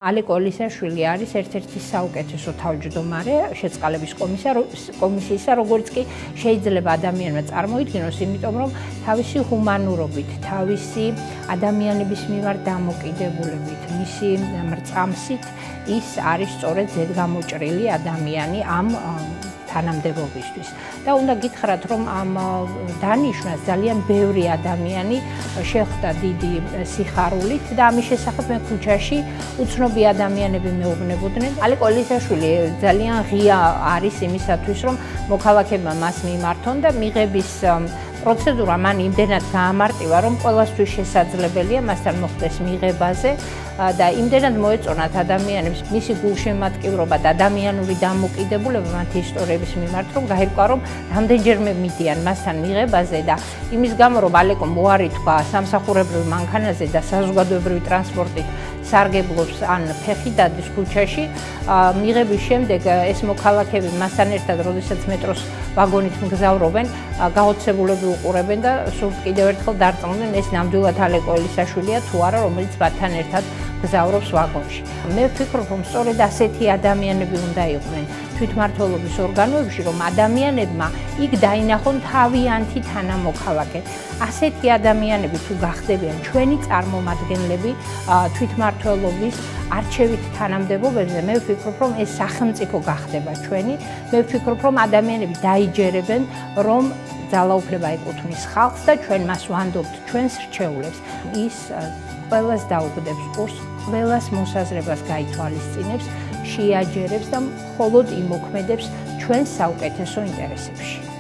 ალეკო ელისაშვილი არის ერთ-ერთი საუკეთესო თავმჯდომარე შეწყალების კომისიისა, როგორც კი შეიძლება ადამიანმა წარმოიდგინოს, იმიტომ რომ თავისი ჰუმანურობით, თავისი ადამიანების მიმართ დამოკიდებულებით, მისი მრწამსით ის არის სწორედ ზედგამოჭრილი ადამიანი ამ თანამდებობისთვის. და უნდა გითხრათ, რომ ამ დანიშვნას ძალიან ბევრი ადამიანი შეხვდა დიდი სიხარულით და ამის შესახებ მე ქუჩაში უცნობი ადამიანები მეუბნებოდნენ. ალეკო ელისაშვილი ძალიან ღია არის იმისათვის, რომ მოქალაქეებმა მას მიმართონ და მიღების პროცედურა მან იმდენად გაამარტივა, რომ ყველასთვის შესაძლებელია მასთან მოხდეს მიღებაზე და იმდენად მოეწონათ ადამიანებს მისი გულშემატკივრობა და ადამიანური დამოკიდებულება მათი ისტორიების მიმართ, რომ გაირკვა, რომ რამდენჯერმე მიდიან მასთან მიღებაზე და იმის გამო, რომ ალეკო მოარი თქვა სამსახურებრივ მანქანაზე და საზოგადოებრივი ტრანსპორტით სარგებლობს ან ფეხი დადის ქუჩაში, მიღების შემდეგ ეს მოქალაქეები მასთან ერთად, როდესაც მეტროს ვაგონით მგზავრობენ, გაოცებულები უყურებენ და სულ კიდევ ერთხელ დარწმუნდნენ, ეს ნამდვილად ალეკო ელისაშვილია თუ არა, რომელიც მათთან ერთად გზავრობს ვაგონში. მე ვფიქრობ, რომ სწორედ ასეთი ადამიანები უნდა იყვნენ თვითმმართველობის ორგანოებში, რომ ადამიანებმა იქ დაინახონ თავიანთი თანამოქალაქე. ასეთი ადამიანები თუ გახდებიან ჩვენი წარმომადგენლები თვითმმართველობის არჩევით თანამდებობებზე, მე ვფიქრობ, რომ ეს სახელმწიფო გახდება ჩვენი. მე ვფიქრობ, რომ ადამიანები დაიჯერებენ, რომ ძალაუფლება ეკუთვნის ხალხს და ჩვენ მას ვანდობთ ჩვენს რჩეულებს. ის ყველას დაუგდებს ყურს, ყველას მოსაზრებას გაითვალისწინებს, შეაჯერებს და მხოლოდ იმოქმედებს ჩვენს საუკეთესო ინტერესებში.